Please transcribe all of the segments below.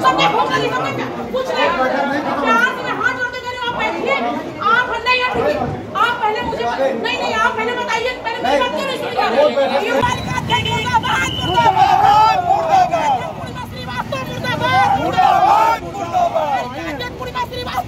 सबने भूख लगी, सबने कुछ नहीं प्यार से मैं हाथ जोड़ के कह रही हूं, आप बैठिए, आप नहीं हटिए, आप पहले मुझे नहीं आप पहले बताइए, पहले मेरी बात क्यों नहीं सुनी जा रही है? ये पालिका देखेगा बाहर मुर्दाबाद मुर्दाबाद पूर्णिमा श्रीवास्तव मुर्दाबाद मुर्दाबाद मुर्दाबाद पूर्णिमा श्रीवास्तव।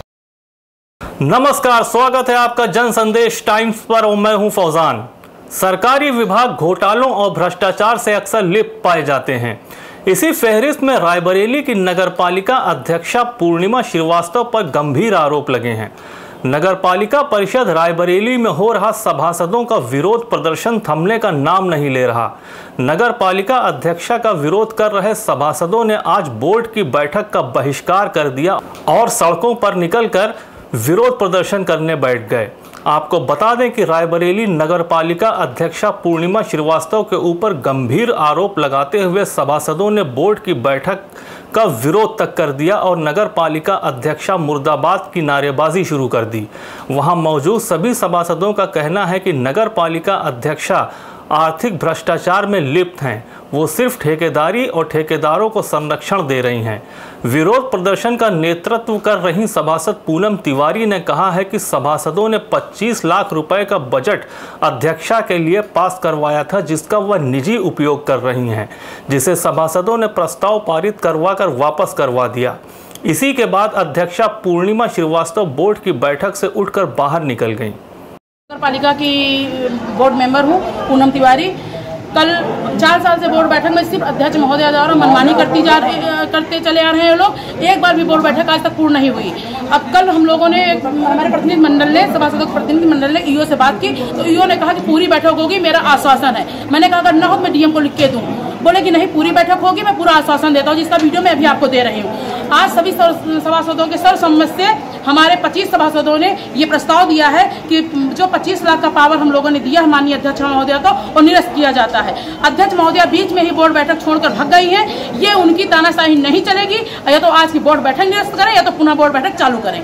नमस्कार, स्वागत है आपका जन संदेश टाइम्स पर और मैं हूं फौजान। सरकारी विभाग घोटालों और भ्रष्टाचार से अक्सर लिप्त पाए जाते हैं। इसी फहरिस्त में रायबरेली की नगरपालिका अध्यक्षा पूर्णिमा श्रीवास्तव पर गंभीर आरोप लगे हैं। नगरपालिका परिषद रायबरेली में हो रहा सभासदों का विरोध प्रदर्शन थमने का नाम नहीं ले रहा। नगरपालिका अध्यक्षा का विरोध कर रहे सभासदों ने आज बोर्ड की बैठक का बहिष्कार कर दिया और सड़कों पर निकलकर विरोध प्रदर्शन करने बैठ गए। आपको बता दें कि रायबरेली नगरपालिका अध्यक्षा पूर्णिमा श्रीवास्तव के ऊपर गंभीर आरोप लगाते हुए सभासदों ने बोर्ड की बैठक का विरोध तक कर दिया और नगरपालिका अध्यक्षा मुर्दाबाद की नारेबाजी शुरू कर दी। वहां मौजूद सभी सभासदों का कहना है कि नगरपालिका अध्यक्षा आर्थिक भ्रष्टाचार में लिप्त हैं। वो सिर्फ ठेकेदारी और ठेकेदारों को संरक्षण दे रही हैं। विरोध प्रदर्शन का नेतृत्व कर रही सभासद पूनम तिवारी ने कहा है कि सभासदों ने 25 लाख रुपए का बजट अध्यक्षा के लिए पास करवाया था, जिसका वह निजी उपयोग कर रही हैं, जिसे सभासदों ने प्रस्ताव पारित करवाकर वापस करवा दिया। इसी के बाद अध्यक्षा पूर्णिमा श्रीवास्तव बोर्ड की बैठक से उठकर बाहर निकल गईं। नगरपालिका की बोर्ड मेंबर हूँ पूनम तिवारी। कल 4 साल से बोर्ड बैठक में सिर्फ अध्यक्ष महोदय द्वारा मनमानी करते चले आ रहे हैं लोग। एक बार भी बोर्ड बैठक आज तक पूर्ण नहीं हुई। अब कल हम लोगों ने हमारे प्रतिनिधि मंडल ने सभासदों के प्रतिनिधि मंडल ने ईओ से बात की, तो ईओ ने कहा कि पूरी बैठक होगी, मेरा आश्वासन है। मैंने कहा अगर न हो मैं डीएम को लिख के दूं। बोले कि नहीं, पूरी बैठक होगी, मैं पूरा आश्वासन देता हूँ, जिसका वीडियो मैं अभी आपको दे रही हूँ। आज सभी सभासदों के सर्वसम्मति से हमारे 25 सभासदों ने ये प्रस्ताव दिया है कि जो 25 लाख का पावर हम लोगों ने दिया है माननीय अध्यक्ष महोदय को, और निरस्त किया जाता है। अध्यक्ष महोदय बीच में ही बोर्ड बैठक छोड़कर भाग गई है। ये उनकी तानाशाही नहीं चलेगी। या तो आज की बोर्ड बैठक निरस्त करें या तो पुनः बोर्ड बैठक चालू करें।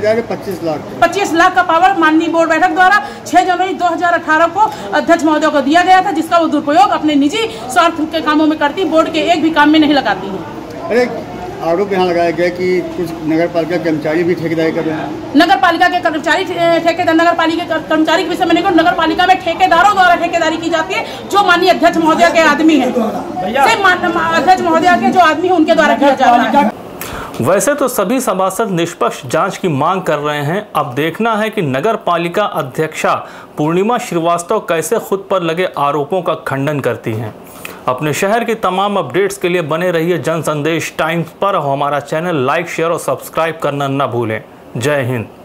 25 लाख का पावर माननीय बोर्ड बैठक द्वारा 6 जनवरी 2018 को अध्यक्ष महोदय को दिया गया था, जिसका वो दुरुपयोग अपने निजी स्वार्थ के कामों में करती, बोर्ड के एक भी काम में नहीं लगाती है। अरे आरोप यहाँ लगाया गया कि कुछ नगरपालिका कर्मचारी भी ठेकेदारी कर रहे हैं। नगरपालिका के कर्मचारी ठेकेदार नगरपालिका के कर्मचारी के विषय में नहीं, नगरपालिका में ठेकेदारों द्वारा ठेकेदारी की जाती है, जो माननीय अध्यक्ष महोदय के आदमी है, अध्यक्ष महोदय के जो आदमी है उनके द्वारा किया जा रहा है। वैसे तो सभी सभासद निष्पक्ष जांच की मांग कर रहे हैं। अब देखना है कि नगरपालिका अध्यक्षा पूर्णिमा श्रीवास्तव कैसे खुद पर लगे आरोपों का खंडन करती हैं। अपने शहर की तमाम अपडेट्स के लिए बने रहिए जन संदेश टाइम्स पर। हमारा चैनल लाइक, शेयर और सब्सक्राइब करना न भूलें। जय हिंद।